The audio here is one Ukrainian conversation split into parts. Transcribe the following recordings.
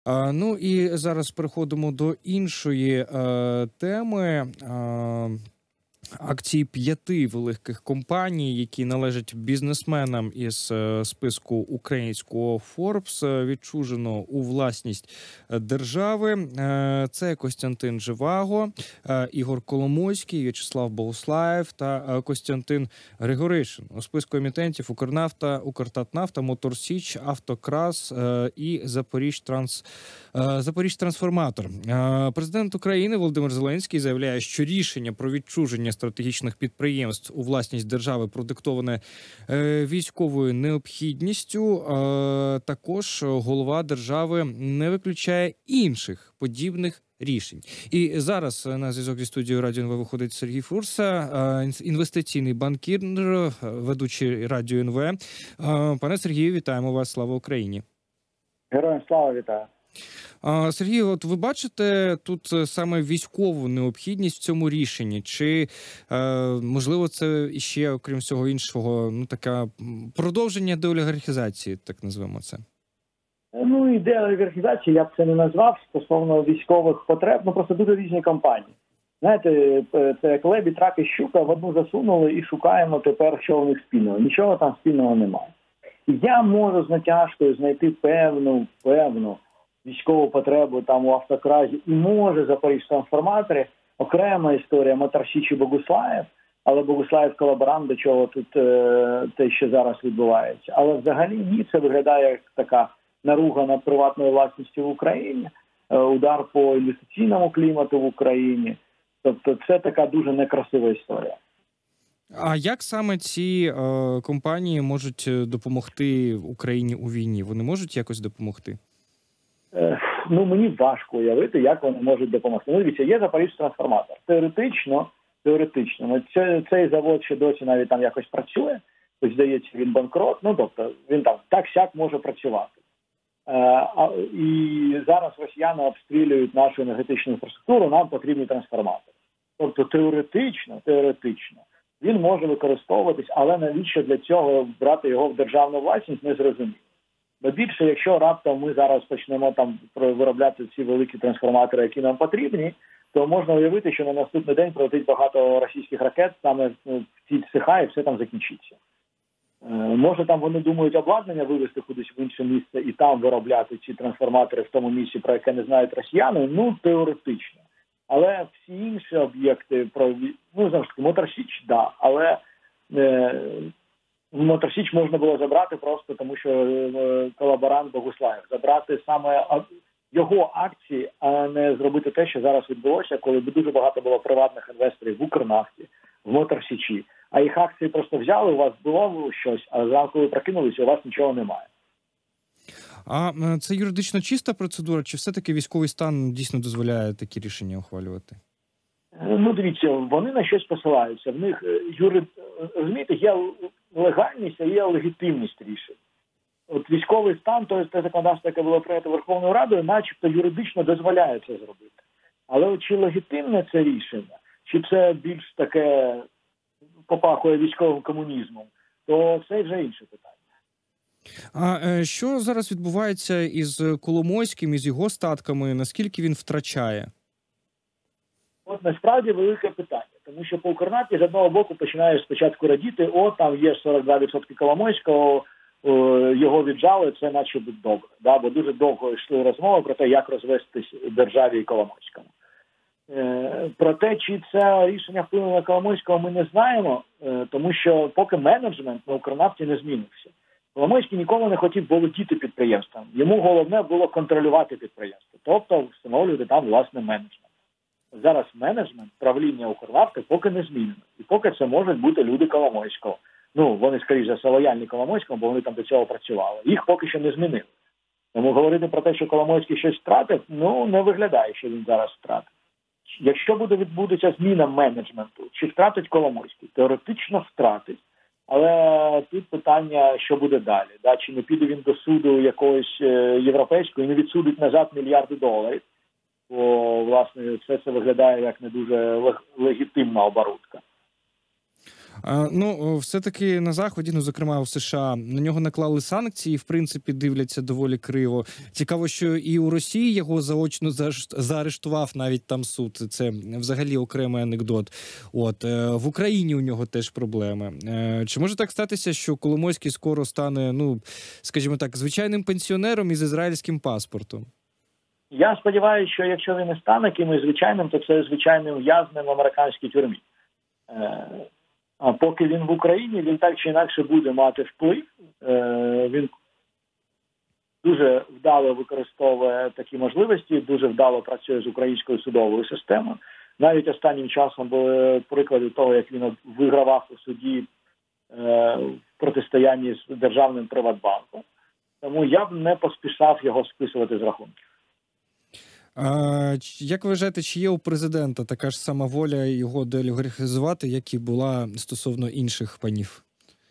Ну і зараз переходимо до іншої теми. Акції 5 великих компаній, які належать бізнесменам із списку українського Forbes, відчужено у власність держави. Це Костянтин Живаго, Ігор Коломойський, В'ячеслав Богуслаєв та Костянтин Григоришин. У списку емітентів Укрнафта, Укртатнафта, Моторсіч, Автокрас і Запоріжтрансформатор. Президент України Володимир Зеленський заявляє, що рішення про відчуження стратегічних підприємств у власність держави продиктоване військовою необхідністю. Також голова держави не виключає інших подібних рішень. І зараз на зв'язок зі студією Радіо НВ виходить Сергій Фурса, інвестиційний банкір, ведучий Радіо НВ. Пане Сергію, вітаємо вас. Слава Україні. Героям слава, вітаю. Сергій, от ви бачите тут саме військову необхідність в цьому рішенні? Чи, можливо, це іще, окрім всього іншого, таке продовження деолігархізації, так назвемо це? Ну, і деолігархізації я б це не назвав стосовно військових потреб, просто дуже різні компанії. Знаєте, це як лебідь, рак і щука, в одну засунули і шукаємо тепер, що у них спільного. Нічого там спільного немає. І я можу з натяжкою знайти певну військову потребу там у Автокразі і може Запоріжтрансформаторі. Окрема історія Моторсіч і Богуслаєв, але Богуслаєв колаборант, до чого тут те, що зараз відбувається. Але взагалі ні, це виглядає як така наруга над приватною власністю в Україні, удар по інвестиційному клімату в Україні. Тобто це така дуже некрасива історія. А як саме ці компанії можуть допомогти Україні у війні? Вони можуть якось допомогти? Мені важко уявити, як вони можуть допомогти. Дивіться, є Запоріжтрансформатор. Теоретично. Цей завод ще досі навіть там якось працює. Ось, здається, він банкрот. Тобто, він там так-сяк може працювати. І зараз росіяни обстрілюють нашу енергетичну інфраструктуру, нам потрібні трансформатори. Тобто, теоретично, він може використовуватись, але навіщо для цього брати його в державну власність, не зрозуміло. Бо більше, якщо раптом ми зараз почнемо там виробляти ці великі трансформатори, які нам потрібні, то можна уявити, що на наступний день прилетить багато російських ракет саме в ці цеха і все там закінчиться. Може там вони думають обладнання вивезти кудись в інше місце і там виробляти ці трансформатори в тому місці, про яке не знають росіяни, теоретично. Але всі інші об'єкти, завжди таки, Моторсіч, але Моторсіч можна було забрати просто тому, що колаборант Богуслаєв. Забрати саме його акції, а не зробити те, що зараз відбулося, коли дуже багато було приватних інвесторів в Укрнафті, в Моторсічі. А їх акції просто взяли, у вас було щось, а зранку ви прокинулися, у вас нічого немає. А це юридично чиста процедура, чи все-таки військовий стан дійсно дозволяє такі рішення ухвалювати? Дивіться, вони на щось посилаються. В них, розумієте, є легальність, а є легітимність рішень. От військовий стан, то те законодавство, яке було прийнято Верховною Радою, начебто юридично дозволяє це зробити. Але чи легітимне це рішення, чи це більш таке попахує військовим комунізмом, то це вже інше питання. А що зараз відбувається із Коломойським, із його статками? Наскільки він втрачає? От насправді велике питання. Тому що по Укрнафті з одного боку починаєш спочатку радіти, там є 42% Коломойського, його віджали, це начебто добре. Бо дуже довго йшли розмови про те, як розвестись державі і Коломойському. Про те, чи це рішення вплинуло на Коломойського, ми не знаємо, тому що поки менеджмент на Укрнафті не змінився. Коломойський ніколи не хотів володіти підприємством. Йому головне було контролювати підприємство, тобто встановлювати там власний менеджмент. Зараз менеджмент, правління Укрнафти поки не змінено. І поки це можуть бути люди Коломойського. Вони, скоріше за все, лояльні Коломойському, бо вони там до цього працювали. Їх поки що не змінили. Тому говорити про те, що Коломойський щось втратив, не виглядає, що він зараз втратив. Якщо відбудеться зміна менеджменту, чи втратить Коломойський? Теоретично втратить. Але тут питання, що буде далі. Чи не піде він до суду якогось європейського і не відсудить назад мільярди доларів? Бо, власне, все це виглядає як не дуже легітимна оборудка. Ну, все-таки на Заході, ну, зокрема, в США, на нього наклали санкції, в принципі, дивляться доволі криво. Цікаво, що і у Росії його заочно заарештував навіть там суд. Це взагалі окремий анекдот. От, в Україні у нього теж проблеми. Чи може так статися, що Коломойський скоро стане, ну, скажімо так, звичайним пенсіонером із ізраїльським паспортом? Я сподіваюся, що якщо він не стане кимось звичайним, то це звичайним в'язнем в американській тюрмі. А поки він в Україні, він так чи інакше буде мати вплив. Він дуже вдало використовує такі можливості, дуже вдало працює з українською судовою системою. Навіть останнім часом були приклади того, як він вигравав у суді в протистоянні з державним Приватбанком. Тому я б не поспішав його списувати з рахунків. Як ви вважаєте, чи є у президента така ж сама воля його деолігархізувати, як і була стосовно інших панів?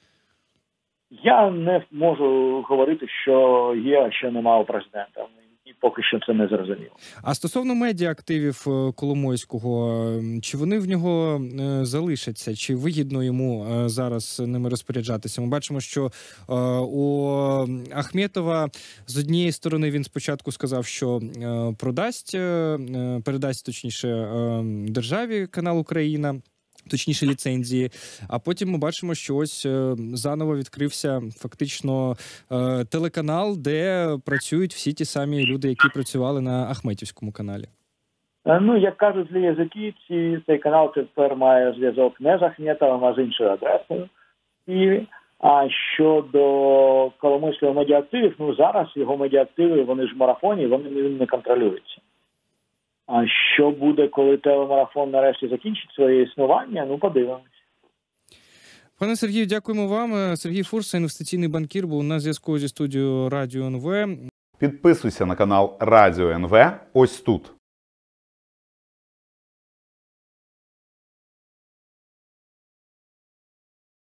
Я не можу говорити, що є, а що немає у президента. І поки що це не зрозуміло. А стосовно медіа-активів Коломойського, чи вони в нього залишаться? Чи вигідно йому зараз ними розпоряджатися? Ми бачимо, що у Ахметова з однієї сторони він спочатку сказав, що передасть точніше державі канал Україна, точніше ліцензії, а потім ми бачимо, що ось заново відкрився фактично телеканал, де працюють всі ті самі люди, які працювали на Ахметівському каналі. Ну, як кажуть злі язики, цей канал тепер має зв'язок не з Ахметовим, а з іншою адресою. А щодо Коломойського медіаактивів, ну зараз його медіаактиви, вони ж в марафоні, вони не контролюються. А що буде, коли телемарафон нарешті закінчить своє існування? Ну, подивимось. Пане Сергію, дякуємо вам. Сергій Фурса, інвестиційний банкір, був на зв'язку зі студією Радіо НВ. Підписуйся на канал Радіо НВ ось тут.